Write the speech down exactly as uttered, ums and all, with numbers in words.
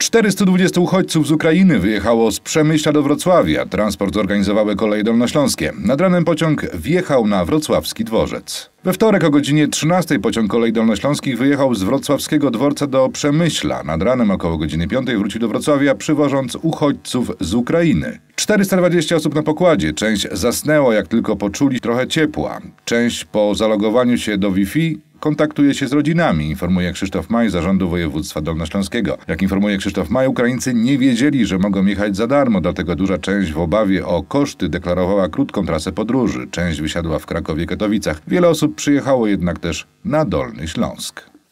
czterystu dwudziestu uchodźców z Ukrainy wyjechało z Przemyśla do Wrocławia. Transport zorganizowały Koleje Dolnośląskie. Nad ranem pociąg wjechał na wrocławski dworzec. We wtorek o godzinie trzynastej pociąg Kolei Dolnośląskich wyjechał z wrocławskiego dworca do Przemyśla. Nad ranem około godziny piątej wrócił do Wrocławia, przywożąc uchodźców z Ukrainy. czterysta dwadzieścia osób na pokładzie. Część zasnęło, jak tylko poczuli trochę ciepła. Część po zalogowaniu się do Wi-Fi kontaktuje się z rodzinami, informuje Krzysztof Maj z Zarządu Województwa Dolnośląskiego. Jak informuje Krzysztof Maj, Ukraińcy nie wiedzieli, że mogą jechać za darmo, dlatego duża część w obawie o koszty deklarowała krótką trasę podróży. Część wysiadła w Krakowie, Katowicach. Wiele osób przyjechało jednak też na Dolny Śląsk.